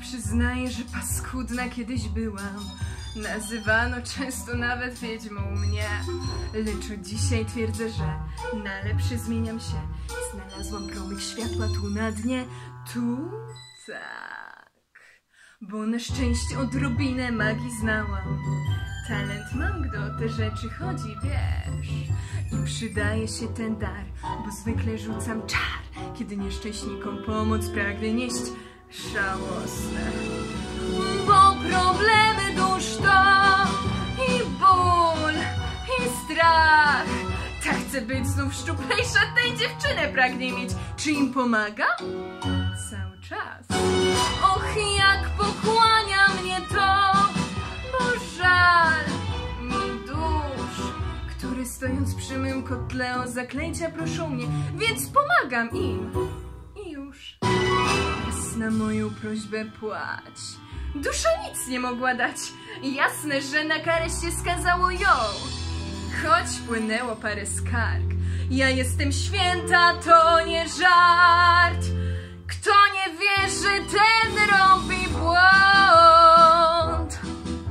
Przyznaję, że paskudna kiedyś byłam. Nazywano często nawet wiedźmą mnie. Lecz od dzisiaj twierdzę, że na lepsze zmieniam się. Znalazłam promyk światła tu na dnie. Tu? Tak. Bo na szczęście odrobinę magii znałam. Talent mam, gdy o te rzeczy chodzi, wiesz. I przydaje się ten dar, bo zwykle rzucam czar, kiedy nieszczęśnikom pomoc pragnę nieść. Żałosne. Bo problemy dusz to i ból, i strach. Ta chce być znów szczuplejsza, tej dziewczynę pragnie mieć. Czy im pomaga? Cały czas. Och, jak pochłania mnie to, bo żal mi dusz, które stojąc przy mym kotle o zaklęcia proszą mnie, więc pomagam im. I już. Raz na moją prośbę płać. Dusza nic nie mogła dać. Jasne, że na karę się skazało ją. Choć płynęło parę skarg. Ja jestem święta, to nie żart. Kto nie wierzy, ten robi błąd.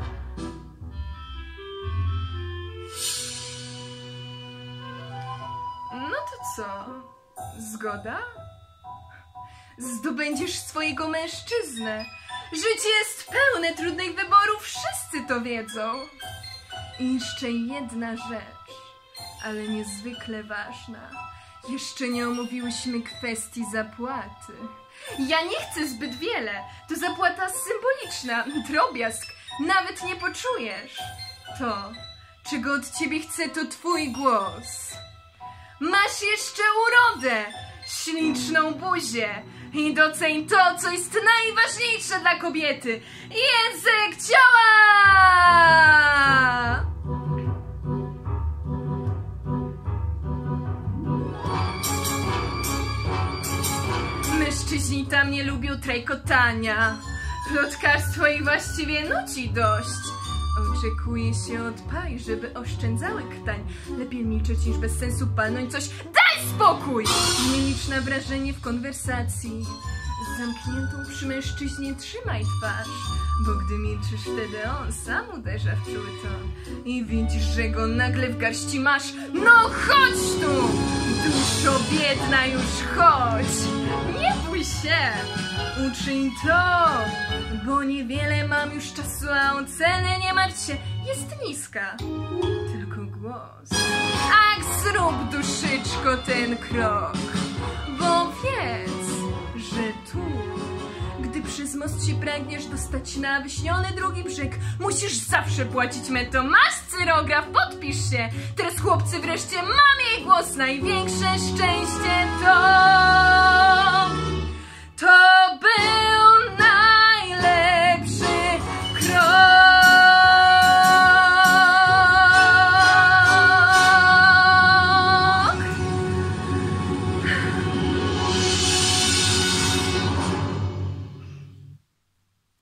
No to co? Zgoda? Zdobędziesz swojego mężczyznę. Życie jest pełne trudnych wyborów, wszyscy to wiedzą. I jeszcze jedna rzecz, ale niezwykle ważna. Jeszcze nie omówiłyśmy kwestii zapłaty. Ja nie chcę zbyt wiele. To zapłata symboliczna, drobiazg. Nawet nie poczujesz. To, czego od ciebie chcę, to twój głos. Masz jeszcze urodę, śliczną buzię i doceń to, co jest najważniejsze dla kobiety. Język ciała! Mężczyźni tam nie lubią trajkotania. Plotkarstwo ich właściwie nuci dość. Oczekuje się od pań, żeby oszczędzały ktań. Lepiej milczeć niż bez sensu palnąć coś. Daj spokój! Nie licz na wrażenie w konwersacji. Zamkniętą przy mężczyźnie trzymaj twarz, bo gdy milczysz, wtedy on sam uderza w czuły ton. I widzisz, że go nagle w garści masz. No chodź tu! Duszo biedna, już chodź! Nie bój się! Uczyń to! Bo niewiele mam już czasu, a o cenę nie martw się. Jest niska, tylko głos. Ach, zrób, duszyczko, ten krok, bo wiedz, że tu, gdy przez most się pragniesz dostać na wyśniony drugi brzeg, musisz zawsze płacić metą. Masz cyrograf, podpisz się. Teraz chłopcy wreszcie, mam jej głos. Największe szczęście to